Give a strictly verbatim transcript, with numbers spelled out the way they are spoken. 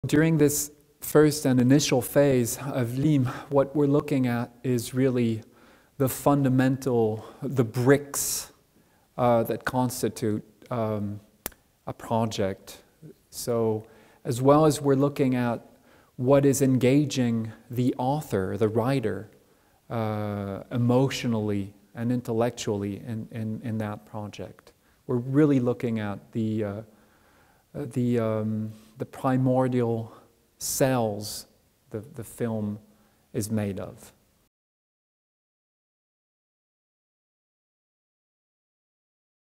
During this first and initial phase of L I M, what we're looking at is really the fundamental, the bricks uh, that constitute um, a project. So as well as we're looking at what is engaging the author, the writer, uh, emotionally and intellectually in, in, in that project. We're really looking at the, uh, the, um, the primordial cells the, the film is made of.